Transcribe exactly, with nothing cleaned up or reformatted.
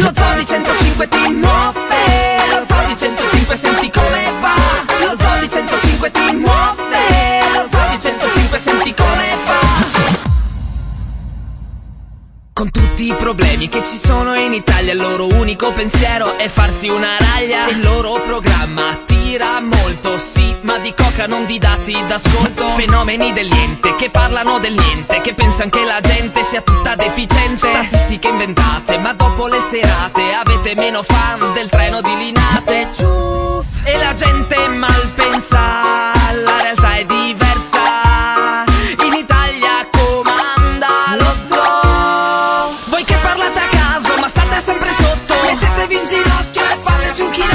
Lo Zoo di centocinque ti muove, lo Zoo di centocinque senti come va. Lo Zoo di centocinque ti muove, lo Zoo di centocinque senti come va. Con tutti i problemi che ci sono in Italia, il loro unico pensiero è farsi una raglia. Il loro programma attira molto, sì, ma di coca non di dati d'ascolto. Fenomeni del niente, che parlano del niente, che pensano che la gente sia tutta deficiente. Statistiche inventate, ma dopo le serate avete meno fan del treno di Linate. Ciuff. E la gente malpensa, la realtà è diversa. In Italia comanda lo Zoo. Voi che parlate a caso, ma state sempre sotto, mettetevi in ginocchio e fateci un chilo.